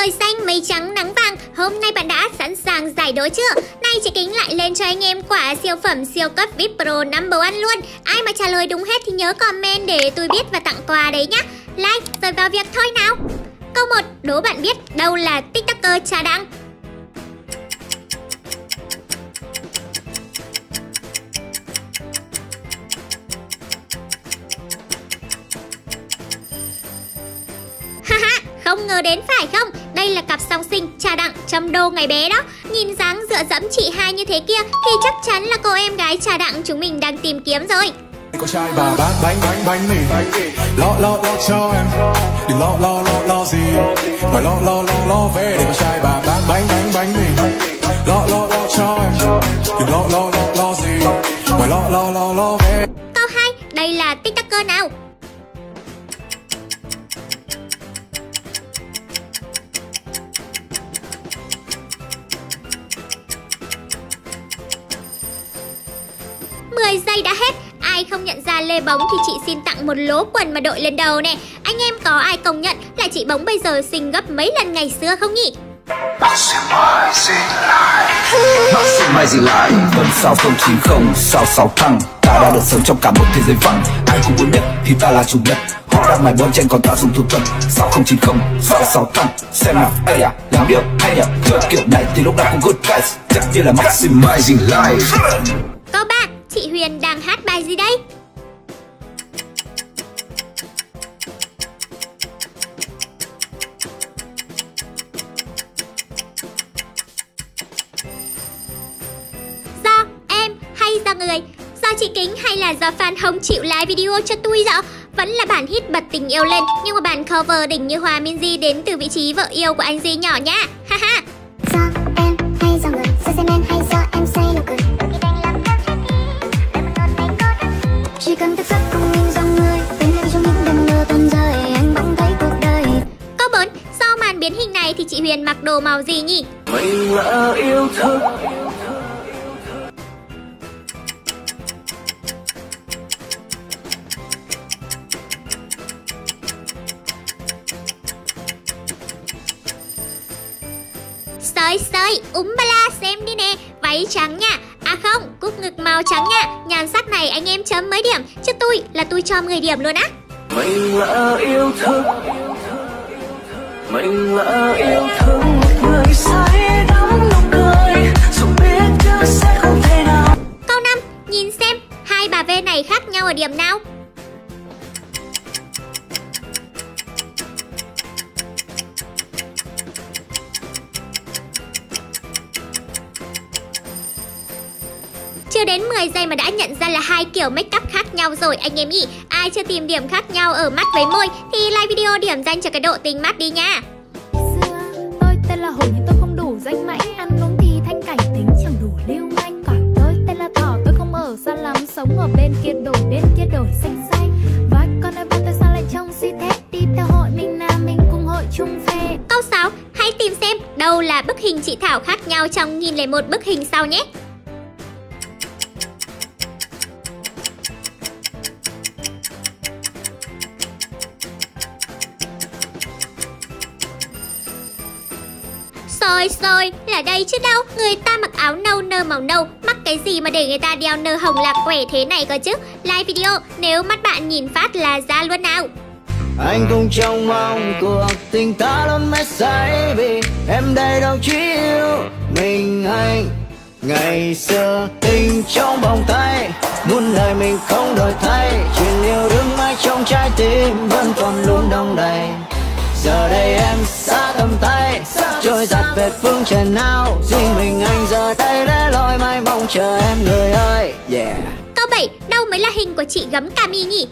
Trời xanh, mây trắng, nắng vàng. Hôm nay bạn đã sẵn sàng giải đố chưa? Nay chị Kính lại lên cho anh em quả siêu phẩm siêu cấp VIP Pro number one luôn. Ai mà trả lời đúng hết thì nhớ comment để tôi biết và tặng quà đấy nhá. Like rồi vào việc thôi nào. Câu 1, đố bạn biết đâu là TikToker Trà Đăng. Haha, không ngờ đến phải không? Đây là cặp song sinh Trà Đăng trong Đô ngày bé đó. Nhìn dáng dựa dẫm chị hai như thế kia thì chắc chắn là cô em gái Trà Đăng chúng mình đang tìm kiếm rồi. Có trai bà bán bánh mì, lo cho em, đừng lo gì, mà lo về để con trai bà bán bánh mì, lo cho em, đừng lo gì, mà lo về. Câu 2, đây là TikToker nào? Mười giây đã hết. Ai không nhận ra Lê Bóng thì chị xin tặng một lố quần mà đội lên đầu nè. Anh em có ai công nhận là chị Bóng bây giờ xinh gấp mấy lần ngày xưa không nhỉ? Maximize lại Vân 6090 66 thăng. Ta đã được sống trong cả một thế giới phẳng. Ai cũng muốn nhất thì ta là chủ nhất. Họ đang mải bon chen còn ta dùng thủ thuật 6090 66 thăng. Xem nào, ây à, làm điều hay nhỉ. Chơi kiểu này thì lúc nào cũng good guys. Chắc nhiên là maximizing life. Câu 3, chị Huyền đang hát bài gì đây? Do em hay do người? Do chị Kính hay là do fan không chịu like video cho tôi rõ? Vẫn là bản hit bật tình yêu lên, nhưng mà bản cover đỉnh như Hòa Minzy đến từ vị trí vợ yêu của anh Di nhỏ nhá. Haha. Do em hay do người? Do xem em hay do em say nụ cười? Chỉ cần thức giấc cùng mình dòng người, bên anh trong những đêm mưa tuôn rơi, anh bỗng thấy cuộc đời. Câu 4, sau màn biến hình này thì chị Huyền mặc đồ màu gì nhỉ? Mình là yêu thương. Sơi, ba la xem đi nè, váy trắng nha. À không, cúc ngực màu trắng nha. Nhan sắc này anh em chấm mấy điểm, chứ tôi là tôi cho 10 điểm luôn á. Mình là yêu thương. Mình là yêu thương một người say đắm nụ cười, dù biết chắc sẽ không thể nào. Câu 5, nhìn xem hai bà V này khác nhau ở điểm nào? Chưa đến 10 giây mà đã nhận ra là hai kiểu make up khác nhau rồi anh em nhỉ? Ai chưa tìm điểm khác nhau ở mắt với môi thì like video điểm danh cho cái độ tinh mắt đi nha. Xưa tôi tên là Hổ nhưng tôi không đủ danh mãnh, ăn uống thì thanh cảnh tính chẳng đủ lưu manh. Còn tôi tên là Thỏ, tôi không ở xa lắm, sống ở bên kia đổi xanh xanh. Và con ơi, tôi sao lại trông si thế? Đi theo hội mình nam mình cùng hội chung phê. Câu 6, hãy tìm xem đâu là bức hình chị Thảo khác nhau trong 1001 bức hình sau nhé. Rồi, là đây chứ đâu. Người ta mặc áo nâu nơ màu nâu, mắc cái gì mà để người ta đeo nơ hồng lạc quẻ thế này cơ chứ. Like video nếu mắt bạn nhìn phát là ra luôn nào. Anh cũng trông mong cuộc tình ta luôn mãi say, vì em đây đâu chỉ yêu mình anh. Ngày xưa tình trong vòng tay, muôn lời mình không đổi thay, chuyện yêu đương mãi trong trái tim vẫn còn luôn đong đầy. Giờ đây em xa tầm tay, trôi giặt về phương trời nào, riêng mình anh giờ đây để lối mai mong chờ em người ơi. Yeah. Câu 7, đâu mới là hình của chị Gấm Cami nhỉ?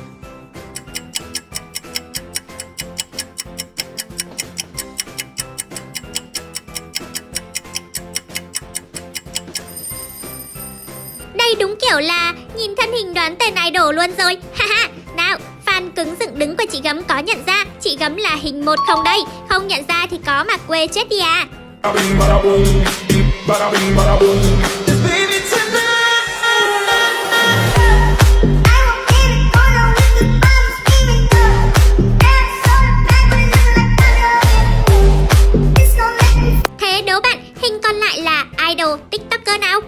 Đây đúng kiểu là nhìn thân hình đoán tên idol luôn rồi. Haha. Nào, fan cứng dựng đứng của chị Gấm có nhận ra chị Gấm là hình 1 không đây? Không nhận ra thì có mà quê chết đi à. idol TikToker nào?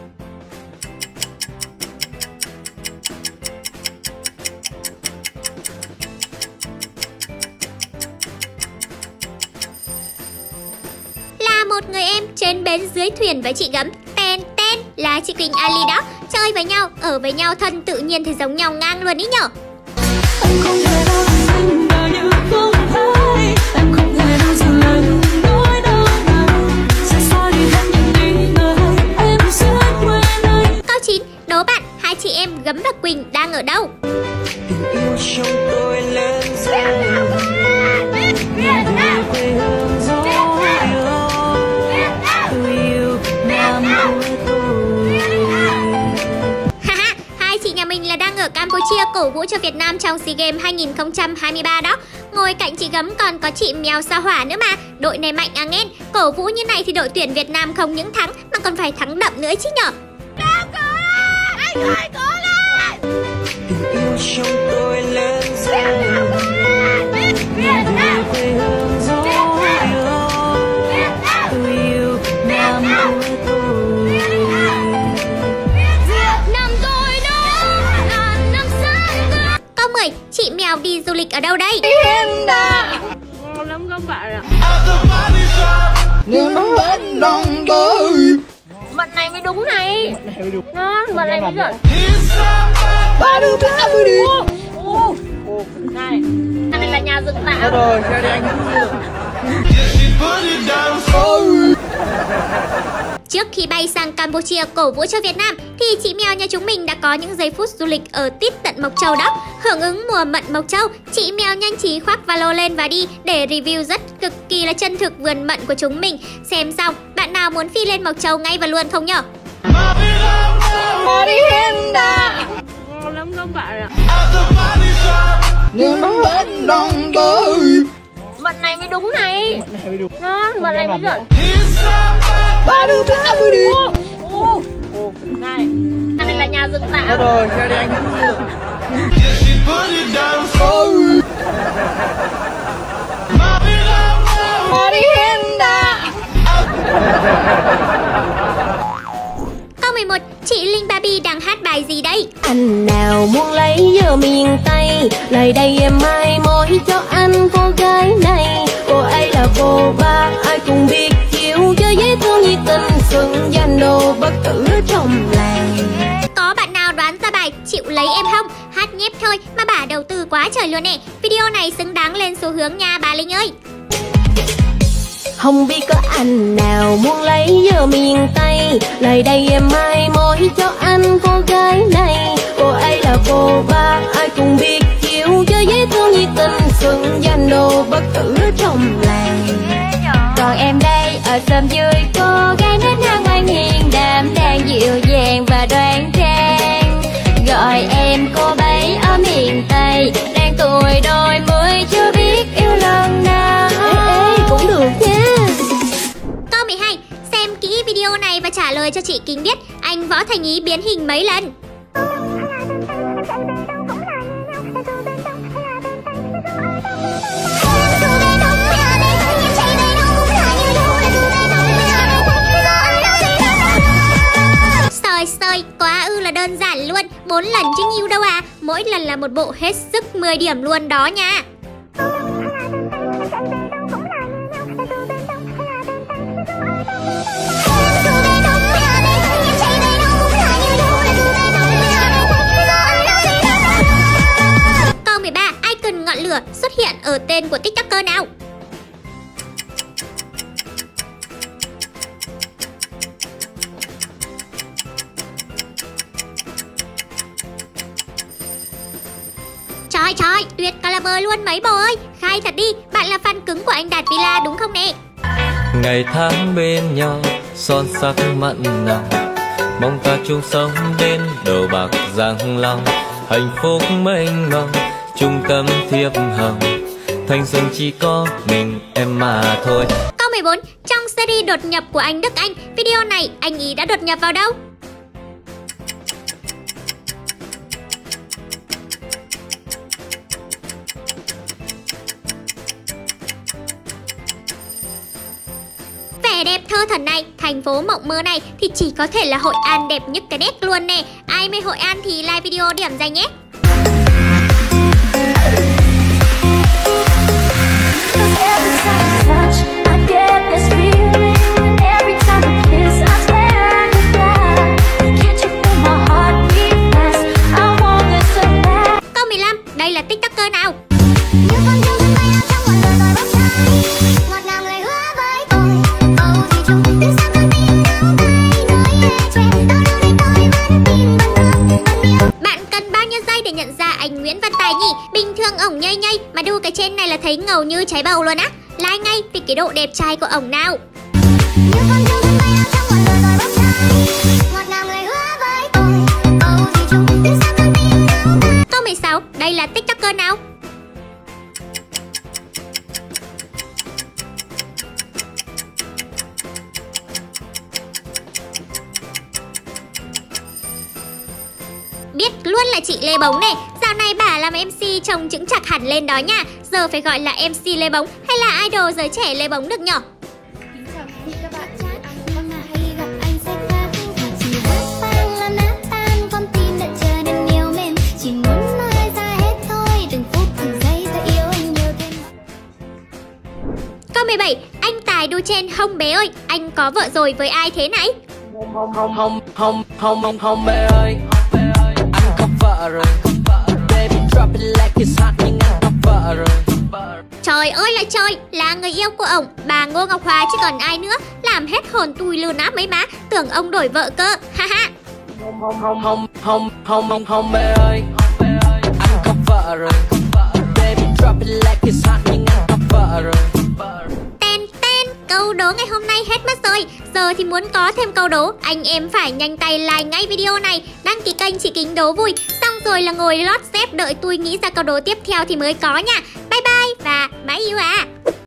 Là một người em trên bến dưới thuyền với chị Gấm. Tên là chị Quỳnh Ali đó. Chơi với nhau, ở với nhau thân tự nhiên thì giống nhau ngang luôn ý nhở. Anh không thể đâu anh bao nhiêu không thấy, em không thể đâu dừng lại nỗi đau này, sẽ xóa đi hết những nghi ngờ em sẽ quên anh. Câu 9. Đố bạn hai chị em Gấm và Quỳnh đang ở đâu? Tình yêu trong tôi lên dần, quê hương dấu tôi yêu Nam của tôi. Haha, hai chị nhà mình là đang ở Campuchia cổ vũ cho Việt Nam trong SEA Games 2023 đó. Ngồi cạnh chị Gấm còn có chị Mèo Sao Hỏa nữa mà. Đội này mạnh à nghe. Cổ vũ như này thì đội tuyển Việt Nam không những thắng mà còn phải thắng đậm nữa chứ nhở. Anh ơi, cố lên! Tình yêu trong tôi lên dần, quê hương dấu tôi yêu Nam của tôi. Năm tôi đó là năm sáng. Câu 10. Chị Mèo đi du lịch ở đâu đây? Ngon lắm các bạn ạ. Bạn này mới đúng này. Ngon, bạn này mới chuẩn. Này, anh này là nhà dựng tạm. Rồi, chơi đi anh. Trước khi bay sang Campuchia cổ vũ cho Việt Nam thì chị Mèo nhà chúng mình đã có những giây phút du lịch ở tít tận Mộc Châu đó. Hưởng ứng mùa mận Mộc Châu, chị Mèo nhanh trí khoác valo lên và đi để review rất cực kỳ là chân thực vườn mận của chúng mình. Xem xong, bạn nào muốn phi lên Mộc Châu ngay và luôn không nhở? Ngon lắm các bạn ạ. Bạn này mới đúng này. Ngon, bạn này mới chuẩn. Này, anh này là nhà dựng tạm. Rồi, chơi đi anh. Câu 11. Chị Linh Barbie đang hát bài gì đây? Anh nào muốn lấy giờ miền Tây, lại đây em mai mối cho anh cô gái này. Cô ấy là cô ba, ai cũng biết chịu cho dễ thương nhiệt tình, xứng danh đồ bất tử trong làng. Có bạn nào đoán ra bài Chịu lấy em không? Hát nhép thôi mà bà đầu tư quá trời luôn nè. Video này xứng đáng lên xu hướng nha bà Linh ơi. Không biết có anh nào muốn lấy giờ miền Tây, lại đây em mai mối cho anh cô gái này. Cô ấy là cô ba, ai cũng biết chịu cho dễ thương nhiệt tình, xứng danh đồ bất tử trong làng. Còn em đây ở sớm dưới, cô gái nết na ngoan hiền, đảm đang dịu dàng và đoan trang. Gọi em cô bấy ở miền Tây, đang tuổi đôi mươi chưa biết yêu lần nào. Ê, cũng được nha. Câu 12. Xem kỹ video này và trả lời cho chị Kính biết anh Võ Thành Ý biến hình mấy lần. Sơi, quá ư là đơn giản luôn. 4 lần chứ nhiêu đâu à. Mỗi lần là một bộ hết sức 10 điểm luôn đó nha. Câu 13. Icon ngọn lửa xuất hiện ở tên của TikToker nào? Trời, tuyệt cả là vời luôn mấy bồ ơi. Khai thật đi, bạn là fan cứng của anh Đạt Villa đúng không nè? Ngày tháng bên nhau, son sắc mặn nồng, mong ta chung sống đến đầu bạc rạng long. Hạnh phúc mênh mông, chung tâm thiệp hồng, thanh xuân chỉ có mình em mà thôi. Câu 14. Trong series đột nhập của anh Đức Anh, video này anh ý đã đột nhập vào đâu? Vẻ đẹp thơ thần này, thành phố mộng mơ này thì chỉ có thể là Hội An đẹp nhất cái nét luôn nè. Ai mê Hội An thì like video điểm danh nhé. Câu 15, đây là TikToker nào? Bạn cần bao nhiêu giây để nhận ra anh Nguyễn Văn Tài nhỉ? Bình thường ổng nhây nhây mà đu cái trên này là thấy ngầu như trái bầu luôn á. Like ngay vì cái độ đẹp trai của ổng nào. Câu 16, đây là TikToker nào? Biết luôn là chị Lê Bóng này. Dạo này bà làm MC trông chững chạc hẳn lên đó nha. Giờ phải gọi là MC Lê Bóng hay là idol giới trẻ Lê Bóng được nhở? Kính chào các bạn. Câu 17, anh Tài đu trên hông bé ơi, anh có vợ rồi với ai thế này? Không bé ơi, anh có vợ rồi. Baby drop it like it's hot nhưng anh có vợ rồi. Trời ơi là trời, là người yêu của ổng, bà Ngô Ngọc Hòa chứ còn ai nữa. Làm hết hồn tui lừa áp mấy má, tưởng ông đổi vợ cơ, ha ha. Không bé ơi, anh có vợ rồi. Baby drop it like it's hot nhưng anh có vợ rồi. Câu đố ngày hôm nay hết mất rồi. Giờ thì muốn có thêm câu đố, anh em phải nhanh tay like ngay video này, đăng ký kênh Chị Kính đố vui, xong rồi là ngồi lót xếp đợi tôi nghĩ ra câu đố tiếp theo thì mới có nha. Bye bye và bye you à.